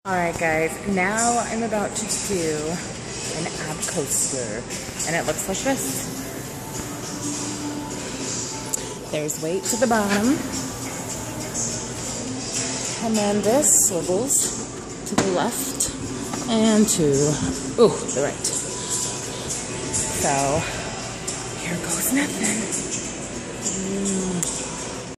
Alright guys, now I'm about to do an ab coaster, and it looks like this. There's weight to the bottom, and then this swivels to the left and to, the right. So, here goes nothing.